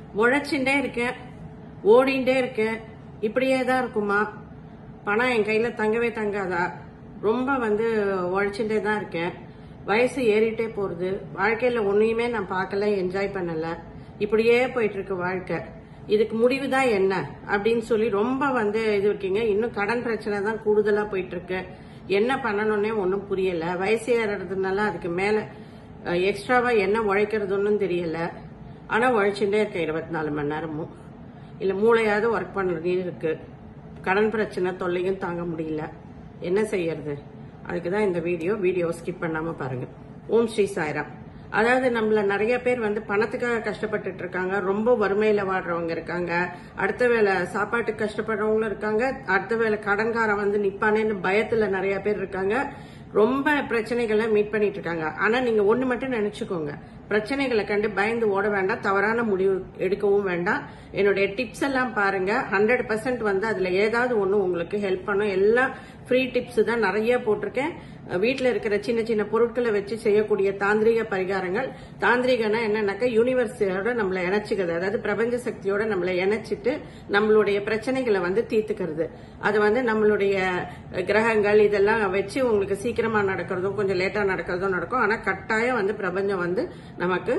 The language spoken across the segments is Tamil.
உழைச்சுட்டே இருக்கேன், ஓடிண்டே இருக்கேன், இப்படியே தான் இருக்குமா? பணம் என் கையில தங்கவே தங்காதா? ரொம்ப உழைச்சுட்டே தான் இருக்கேன். வயசு ஏறிட்டே போறது. வாழ்க்கையில ஒன்னையுமே நான் பார்க்கல, என்ஜாய் பண்ணல. இப்படியே போயிட்டு இருக்கு வாழ்க்கை. இதுக்கு முடிவுதான் என்ன அப்படின்னு சொல்லி ரொம்ப இது இருக்கீங்க. இன்னும் கடன் பிரச்சனை தான் கூடுதலா போயிட்டு இருக்கு. என்ன பண்ணணும்னே ஒன்னும் புரியல. வயசு ஏறதுனால அதுக்கு மேல எக்ஸ்ட்ராவா என்ன உழைக்கிறதுன்னு தெரியல. ஆனா உழைச்சுட்டே இருக்கேன் 24 மணி நேரமும். இல்ல மூளையாவது ஒர்க் பண்றது இருக்கு. கடன் பிரச்சனை தொல்லையும் தாங்க முடியல. என்ன செய்யறது? அதுக்குதான் இந்த வீடியோ ஸ்கிப் பண்ணாம பாருங்க. ஓம் ஸ்ரீ சாய்ராம். அதாவது நம்மள நிறைய பேர் பணத்துக்காக கஷ்டப்பட்டுட்டு இருக்காங்க. ரொம்ப வறுமையில வாடுறவங்க இருக்காங்க. அடுத்த வேளை சாப்பாட்டுக்கு கஷ்டப்படுறவங்களும் இருக்காங்க. அடுத்த வேளை கடன்காரன் நிப்பானேன்னு பயத்துல நிறைய பேர் இருக்காங்க. ரொம்ப பிரச்சனைகளை மீட் பண்ணிட்டு இருக்காங்க. ஆனா நீங்க ஒண்ணு மட்டும் நினைச்சுக்கோங்க, பிரச்சனைகளை கண்டு பயந்து ஓட வேண்டாம், தவறான முடிவு எடுக்கவும் வேண்டாம். என்னுடைய டிப்ஸ் எல்லாம் பாருங்க. 100% அதுல ஏதாவது ஒண்ணு உங்களுக்கு ஹெல்ப் பண்ணும். எல்லாம் ஃப்ரீ டிப்ஸ் தான் நிறைய போட்டிருக்கேன். வீட்டுல இருக்கிற சின்ன சின்ன பொருட்களை வச்சு செய்யக்கூடிய தாந்திரிக பரிகாரங்கள். தாந்திரிகனா என்னன்னாக்கா யூனிவர்ஸோட நம்மளை இணைச்சுக்கிறது, அதாவது பிரபஞ்ச சக்தியோட நம்மளை இணைச்சிட்டு நம்மளுடைய பிரச்சனைகளை தீர்த்துக்கிறது. அது நம்மளுடைய கிரகங்கள் இதெல்லாம் வச்சு உங்களுக்கு சீக்கிரமா நடக்கிறதும் கொஞ்சம் லேட்டா நடக்கிறதும் நடக்கும். ஆனா கட்டாயம் பிரபஞ்சம் நமக்கு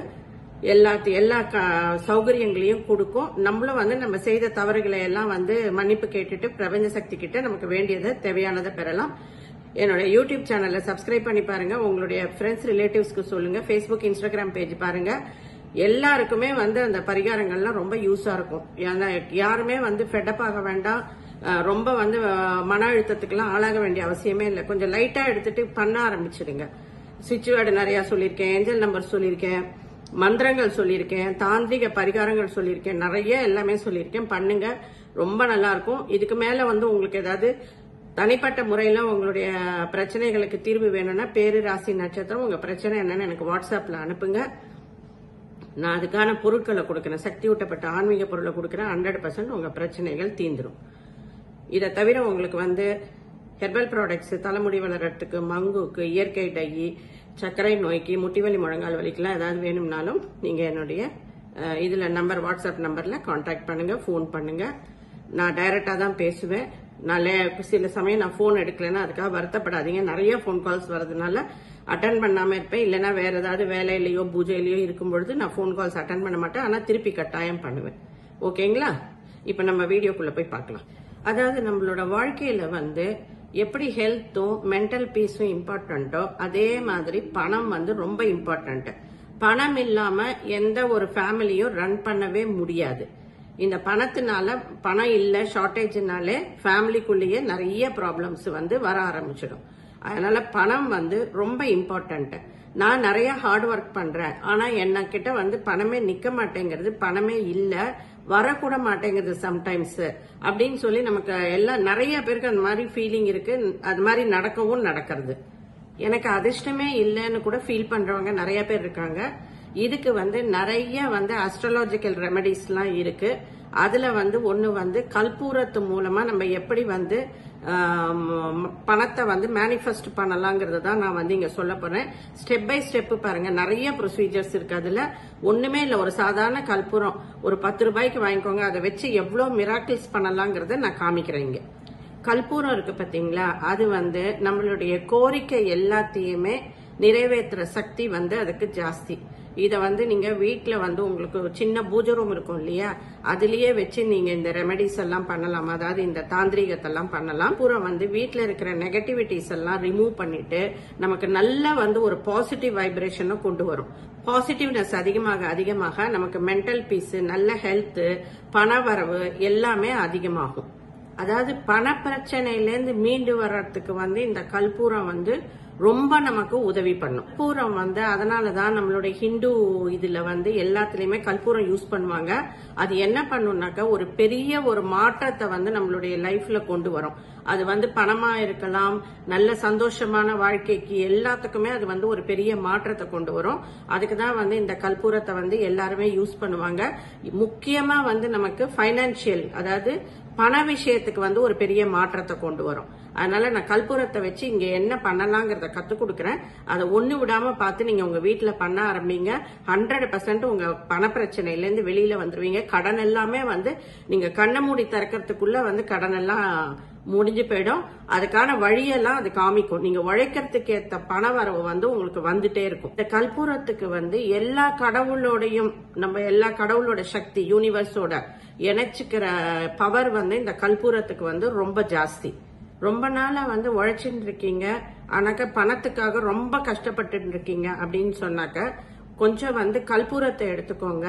எல்லா சௌகரியங்களையும் கொடுக்கும். நம்மளும் நம்ம செய்த தவறுகளை எல்லாம் மன்னிப்பு கேட்டுட்டு பிரபஞ்ச சக்தி கிட்ட நமக்கு வேண்டியதை தேவையானதை பெறலாம். என்னோட யூடியூப் சேனல்ல சப்ஸ்கிரைப் பண்ணி பாருங்க. உங்களுடைய ஃப்ரெண்ட்ஸ் ரிலேட்டிவ்ஸ்க்கு சொல்லுங்க. ஃபேஸ்புக் இன்ஸ்டாகிராம் பேஜ் பாருங்க. எல்லாருக்குமே அந்த பரிகாரங்கள்லாம் ரொம்ப யூஸா இருக்கும். யாருமே ஃபெட்டப் ஆக வேண்டாம். ரொம்ப மன அழுத்தத்துக்கெல்லாம் ஆளாக வேண்டிய அவசியமே இல்லை. கொஞ்சம் லைட்டா எடுத்துட்டு பண்ண ஆரம்பிச்சிடுங்க. சுவிட்ச் வேர்டு நிறைய சொல்லியிருக்கேன், ஏஞ்சல் நம்பர் சொல்லியிருக்கேன், மந்திரங்கள் சொல்லியிருக்கேன், தாந்திரிக பரிகாரங்கள் சொல்லியிருக்கேன், நிறைய எல்லாமே சொல்லியிருக்கேன். பண்ணுங்க, ரொம்ப நல்லா இருக்கும். இதுக்கு மேல உங்களுக்கு ஏதாவது தனிப்பட்ட முறையில உங்களுடைய பிரச்சனைகளுக்கு தீர்வு வேணும்னா பேரு, ராசி, நட்சத்திரம், உங்க பிரச்சனை என்னன்னு எனக்கு வாட்ஸ்அப்ல அனுப்புங்க. நான் அதுக்கான பொருட்களை கொடுக்கிறேன். சக்தி ஊட்டப்பட்ட ஆன்மீக பொருளை கொடுக்கிறேன். 100% உங்க பிரச்சனைகள் தீந்துரும். இதை தவிர உங்களுக்கு ஹெர்பல் ப்ராடக்ட்ஸ், தலைமுடி வளர்றதுக்கு, மங்குக்கு, இயற்கை டை, சர்க்கரை நோய்க்கு, முட்டிவலி, முழங்கால் வலிக்கெல்லாம் ஏதாவது வேணும்னாலும் நீங்க என்னுடைய இதுல வாட்ஸ்அப் நம்பர்ல கான்டாக்ட் பண்ணுங்க, போன் பண்ணுங்க. நான் டைரக்டா தான் பேசுவேன். சில சமயம் நான் போன் எடுக்கலன்னா அதுக்காக வருத்தப்படாதீங்க. நிறைய போன் கால்ஸ் வரதுனால அட்டன் பண்ணாம இருப்பேன். இல்லைன்னா வேற ஏதாவது வேலையிலயோ பூஜையிலயோ இருக்கும் பொழுது நான் போன் கால்ஸ் அட்டன் பண்ண மாட்டேன். ஆனா திருப்பி கட்டாயம் பண்ணுவேன். ஓகேங்களா? இப்ப நம்ம வீடியோக்குள்ள போய் பார்க்கலாம். அதாவது நம்மளோட வாழ்க்கையில எப்படி ஹெல்த்தும் மென்டல் பீஸும் இம்பார்ட்டன்ட்டோ அதே மாதிரி பணம் ரொம்ப இம்பார்ட்டன்ட். பணம் இல்லாம எந்த ஒரு ஃபேமிலியும் ரன் பண்ணவே முடியாது. இந்த பணத்தினால, பணம் இல்ல ஷார்டேஜ்னாலே ஃபேமிலிக்குள்ளேயே நிறைய ப்ராப்ளம்ஸ் வர ஆரம்பிச்சிடும். அதனால பணம் ரொம்ப இம்பார்ட்டன்ட். நான் நிறைய ஹார்ட் ஒர்க் பண்றேன். ஆனா என்ன கிட்ட பணமே நிக்க மாட்டேங்கிறது, பணமே இல்ல, வரக்கூட மாட்டேங்குது சம்டைம்ஸ் அப்படின்னு சொல்லி நமக்கு எல்லாம் நிறைய பேருக்கு அந்த மாதிரி ஃபீலிங் இருக்கு. அது மாதிரி நடக்கவும் நடக்கிறது. எனக்கு அதிர்ஷ்டமே இல்லைன்னு கூட ஃபீல் பண்றவங்க நிறைய பேர் இருக்காங்க. இதுக்கு நிறைய அஸ்ட்ராலஜிக்கல் ரெமெடிஸ் எல்லாம் இருக்கு. அதுல ஒண்ணு கற்பூரத்து மூலமா நம்ம எப்படி பணத்தை மேனிஃபெஸ்ட் பண்ணலாங்கிறது தான் நான் இங்க சொல்ல போறேன். ஸ்டெப் பை ஸ்டெப் பாருங்க. நிறைய ப்ரொசீஜர்ஸ் இருக்கு. அதுல ஒண்ணுமே இல்ல, ஒரு சாதாரண கற்பூரம் ஒரு 10 ரூபாய்க்கு வாங்கிக்கோங்க. அதை வச்சு எவ்வளவு மிராக்கிள்ஸ் பண்ணலாங்கிறத நான் காமிக்கிறேன். இங்க கற்பூரம் இருக்கு பாத்தீங்களா? அது நம்மளுடைய கோரிக்கை எல்லாத்தையுமே நிறைவேற்றுற சக்தி அதுக்கு ஜாஸ்தி. இத நீங்க வீட்டுல உங்களுக்கு ஒரு சின்ன பூஜை ரூம் இருக்கும் இல்லையா, அதுலயே வச்சு நீங்க இந்த ரெமெடிஸ் எல்லாம் பண்ணலாம். அதாவது இந்த தாந்திரிகத்தெல்லாம் பண்ணலாம். பூரா வீட்டுல இருக்கிற நெகட்டிவிட்டிஸ் எல்லாம் ரிமூவ் பண்ணிட்டு நமக்கு நல்ல ஒரு பாசிட்டிவ் வைப்ரேஷனை கொண்டு வரும். பாசிட்டிவ்னஸ் அதிகமாக அதிகமாக நமக்கு மென்டல் பீஸ், நல்ல ஹெல்த், பண வரவு எல்லாமே அதிகமாகும். அதாவது பண பிரச்சனையிலேருந்து மீண்டு வர்றதுக்கு இந்த கற்பூரம் ரொம்ப நமக்கு உதவி பண்ணும். கற்பூரம் அதனாலதான் நம்மளுடைய ஹிந்து இதுல எல்லாத்துலயுமே கற்பூரம் யூஸ் பண்ணுவாங்க. அது என்ன பண்ணும்னாக்கா ஒரு பெரிய ஒரு மாற்றத்தை நம்மளுடைய லைஃப்ல கொண்டு வரும். அது வந்து பணமா இருக்கலாம், நல்ல சந்தோஷமான வாழ்க்கைக்கு எல்லாத்துக்குமே அது வந்து ஒரு பெரிய மாற்றத்தை கொண்டு வரும். அதுக்குதான் வந்து இந்த கற்பூரத்தை வந்து எல்லாருமே யூஸ் பண்ணுவாங்க. முக்கியமா வந்து நமக்கு பைனான்சியல், அதாவது பண விஷயத்துக்கு வந்து ஒரு பெரிய மாற்றத்தை கொண்டு வரும். அதனால நான் கற்பூரத்தை வச்சு இங்க என்ன பண்ணலாங்கிறத கத்து கொடுக்கறேன். அதை ஒண்ணு விடாம பார்த்து நீங்க உங்க வீட்டுல பண்ண ஆரம்பிங்க. 100% உங்க பண பிரச்சனையில இருந்து வெளியில வந்துருவீங்க. கடன் எல்லாமே வந்து நீங்க கண்ணை மூடி திறக்கிறதுக்குள்ள வந்து கடன் எல்லாம் முடிஞ்சு போயிடும். அதுக்கான வழியெல்லாம் அது காமிக்கும். நீங்க உழைக்கிறதுக்கு ஏத்த பண வரவு வந்து உங்களுக்கு வந்துட்டே இருக்கும். இந்த கற்பூரத்துக்கு வந்து எல்லா கடவுளோடையும், நம்ம எல்லா கடவுளோட சக்தி, யூனிவர்ஸோட இணைச்சுக்கிற பவர் வந்து இந்த கற்பூரத்துக்கு வந்து ரொம்ப ஜாஸ்தி. ரொம்ப நாளா வந்து உழைச்சுட்டு இருக்கீங்க, ஆனாக்க பணத்துக்காக ரொம்ப கஷ்டப்பட்டு இருக்கீங்க அப்படின்னு சொன்னாக்க கொஞ்சம் வந்து கற்பூரத்தை எடுத்துக்கோங்க.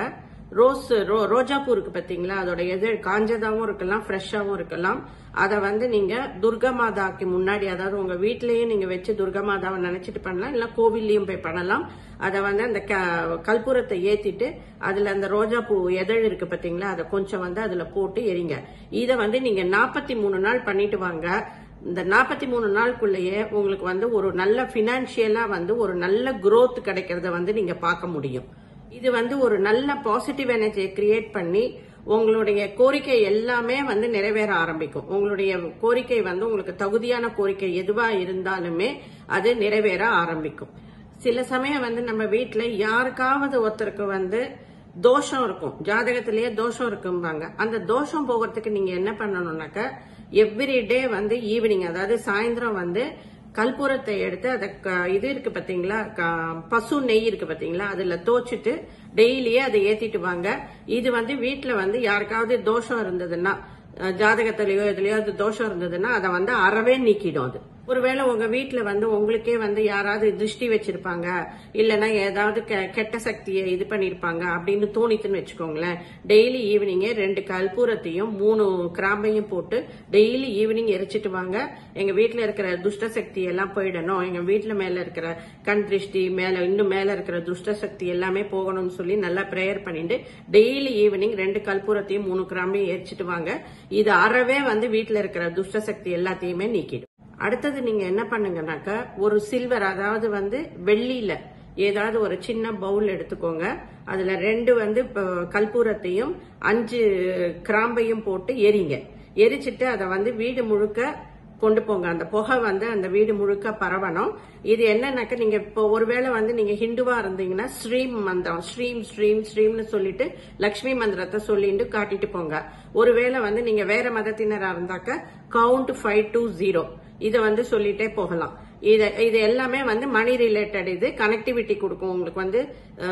ரோஜா பூ இருக்கு பாத்தீங்களா, அதோட எது காஞ்சதாவும் இருக்கலாம், ஃப்ரெஷ்ஷாவும் இருக்கலாம். அதை வந்து நீங்க துர்கா மாதாக்கு முன்னாடி, அதாவது உங்க வீட்லயே நீங்க வச்சு துர்கா மாதாவை நினைச்சிட்டு பண்ணலாம், இல்ல கோவில்லையும் போய் பண்ணலாம். அதை வந்து அந்த கற்பூரத்தை ஏத்திட்டு அதுல அந்த ரோஜா பூ எதழ் இருக்கு பாத்தீங்களா, அதை கொஞ்சம் வந்து அதுல போட்டு எரிங்க. இதை வந்து நீங்க 43 நாள் பண்ணிட்டு வாங்க. இந்த 43 நாளுக்குள்ளேயே உங்களுக்கு வந்து ஒரு நல்ல பினான்சியலா வந்து ஒரு நல்ல growth கிடைக்கிறத வந்து நீங்க பார்க்க முடியும். இது வந்து ஒரு நல்ல பாசிட்டிவ் எனர்ஜியை கிரியேட் பண்ணி உங்களுடைய கோரிக்கை எல்லாமே வந்து நிறைவேற ஆரம்பிக்கும். உங்களுடைய கோரிக்கை வந்து உங்களுக்கு தகுதியான கோரிக்கை எதுவா இருந்தாலுமே அது நிறைவேற ஆரம்பிக்கும். சில சமயம் வந்து நம்ம வீட்டுல யாருக்காவது ஒருத்தருக்கு வந்து தோஷம் இருக்கும், ஜாதகத்திலேயே தோஷம் இருக்கும்பாங்க. அந்த தோஷம் போகிறதுக்கு நீங்க என்ன பண்ணணும்னாக்க எவ்ரிடே வந்து ஈவினிங், அதாவது சாயந்தரம் வந்து கற்பூரத்தை எடுத்து அதை இது இருக்கு பாத்தீங்களா, பசு நெய் இருக்கு பாத்தீங்களா, அதுல தோச்சிட்டு டெய்லியே அதை ஏத்திட்டு வாங்க. இது வந்து வீட்டுல வந்து யாருக்காவது தோஷம் இருந்ததுன்னா, ஜாதகத்திலயோ எதுலயோ அது தோஷம் இருந்ததுன்னா அதை வந்து அறவே நீக்கிடும். அது ஒருவேளை உங்க வீட்டுல வந்து உங்களுக்கே வந்து யாராவது திருஷ்டி வச்சிருப்பாங்க, இல்லைன்னா ஏதாவது கெட்ட சக்தியை இது பண்ணிருப்பாங்க அப்படின்னு தோணித்துன்னு வச்சுக்கோங்களேன். டெய்லி ஈவினிங்கே 2 கற்பூரத்தையும் 3 கிராம்பையும் போட்டு டெய்லி ஈவினிங் எரிச்சிட்டு வாங்க. எங்க வீட்டுல இருக்கிற துஷ்ட சக்தி எல்லாம் போயிடணும், எங்க வீட்டுல மேல இருக்கிற கண் திருஷ்டி, இன்னும் மேல இருக்கிற துஷ்ட சக்தி எல்லாமே போகணும்னு சொல்லி நல்லா பிரேயர் பண்ணிட்டு டெய்லி ஈவினிங் 2 கற்பூரத்தையும் 3 கிராம்பையும் எரிச்சிட்டு வாங்க. இது அறவே வந்து வீட்டுல இருக்கிற துஷ்ட சக்தி எல்லாத்தையுமே நீக்கிடும். அடுத்தது நீங்க என்ன பண்ணுங்கனாக்க, ஒரு சில்வர், அதாவது வந்து வெள்ளியில ஏதாவது ஒரு சின்ன பவுல் எடுத்துக்கோங்க. அதுல 2 வந்து கற்பூரத்தையும் 5 கிராம்பையும் போட்டு எரிங்க. எரிச்சிட்டு அதை வந்து வீடு முழுக்க கொண்டு போங்க. அந்த புகை வந்து அந்த வீடு முழுக்க பரவணும். இது என்னன்னாக்க, நீங்க இப்போ ஒருவேளை வந்து நீங்க ஹிந்துவா இருந்தீங்கன்னா ஸ்ரீம் மந்திரம், ஸ்ரீம் ஸ்ரீம் ஸ்ரீம்னு சொல்லிட்டு லக்ஷ்மி மந்திரத்தை சொல்லிட்டு காட்டிட்டு போங்க. ஒருவேளை வந்து நீங்க வேற மதத்தினரா இருந்தாக்க கவுண்ட் 5 to 0 இதை வந்து சொல்லிட்டே போகலாம். இது எல்லாமே வந்து மணி ரிலேட்டட். இது கனெக்டிவிட்டி கொடுக்கும் உங்களுக்கு, வந்து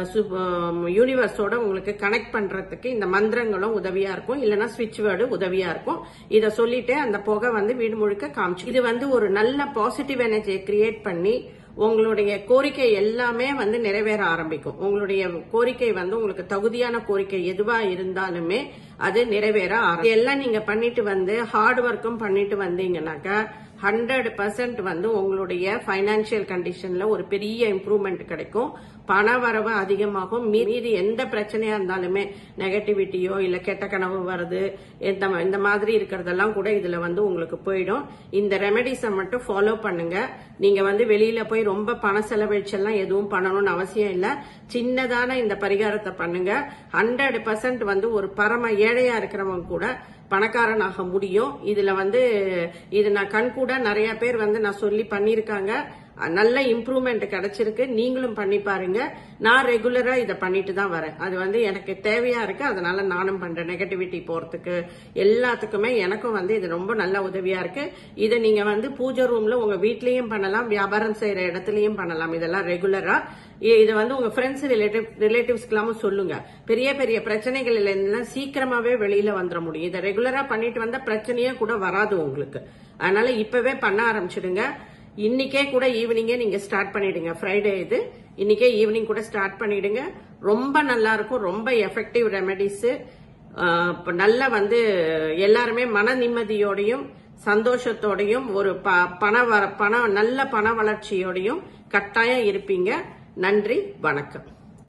யூனிவர்ஸோட உங்களுக்கு கனெக்ட் பண்றதுக்கு இந்த மந்திரங்களும் உதவியா இருக்கும், இல்லைன்னா ஸ்விட்ச் வேர்டு உதவியா இருக்கும். இதை சொல்லிட்டு அந்த புகை வந்து வீடு முழுக்க காமிச்சு, இது வந்து ஒரு நல்ல பாசிட்டிவ் எனர்ஜியை கிரியேட் பண்ணி உங்களுடைய கோரிக்கை எல்லாமே வந்து நிறைவேற ஆரம்பிக்கும். உங்களுடைய கோரிக்கை வந்து உங்களுக்கு தகுதியான கோரிக்கை எதுவா இருந்தாலுமே அது நிறைவேற ஆரம்பிக்கும். எல்லாம் நீங்க பண்ணிட்டு வந்து ஹார்ட் ஒர்க்கும் பண்ணிட்டு வந்தீங்கன்னாக்கா 100% வந்து உங்களுடைய பைனான்சியல் கண்டிஷன்ல ஒரு பெரிய இம்ப்ரூவ்மெண்ட் கிடைக்கும். பண வரவு அதிகமாகும். மீதி எந்த பிரச்சனையா இருந்தாலுமே, நெகட்டிவிட்டியோ இல்ல கெட்ட கனவு வருது, இந்த மாதிரி இருக்கிறதெல்லாம் கூட இதுல வந்து உங்களுக்கு போயிடும். இந்த ரெமெடிஸை மட்டும் ஃபாலோ பண்ணுங்க. நீங்க வந்து வெளியில போய் ரொம்ப பண செலவழிச்செல்லாம் எதுவும் பண்ணணும்னு அவசியம் இல்ல. சின்னதான இந்த பரிகாரத்தை பண்ணுங்க. 100% வந்து ஒரு பரம ஏழையா இருக்கிறவங்க கூட பணக்காரனாக முடியும். இதுல வந்து இது நான் கண்கூட நிறைய பேர் வந்து நான் சொல்லி பண்ணிருக்காங்க. நல்ல இம்ப்ரூவ்மெண்ட் கிடைச்சிருக்கு. நீங்களும் பண்ணி பாருங்க. நான் ரெகுலரா இதை பண்ணிட்டு தான் வரேன். அது வந்து எனக்கு தேவையா இருக்கு, அதனால நானும் பண்றேன். நெகட்டிவிட்டி போறதுக்கு எல்லாத்துக்குமே எனக்கும் வந்து இது ரொம்ப நல்ல உதவியா இருக்கு. இதை நீங்க வந்து பூஜை ரூம்ல உங்க வீட்லயும் பண்ணலாம், வியாபாரம் செய்யற இடத்துலயும் பண்ணலாம். இதெல்லாம் ரெகுலரா இதை வந்து உங்க ஃப்ரெண்ட்ஸ் ரிலேட்டிவ்ஸ்க்கு சொல்லுங்க. பெரிய பெரிய பிரச்சனைகள் எல்லாம் சீக்கிரமாவே வெளியில வந்துட முடியும். இதை ரெகுலரா பண்ணிட்டு வந்தா பிரச்சனையே கூட வராது உங்களுக்கு. அதனால இப்பவே பண்ண ஆரம்பிச்சிடுங்க. இன்னைக்கே கூட ஈவினிங்கே நீங்க ஸ்டார்ட் பண்ணிடுங்க. ஃப்ரைடே இது, இன்னைக்கே ஈவினிங் கூட ஸ்டார்ட் பண்ணிடுங்க. ரொம்ப நல்லா இருக்கும். ரொம்ப எஃபெக்டிவ் ரெமெடிஸ். நல்ல வந்து எல்லாருமே மன நிம்மதியோடையும் சந்தோஷத்தோடையும் ஒரு நல்ல பண வளர்ச்சியோடையும் கட்டாயம் இருப்பீங்க. நன்றி, வணக்கம்.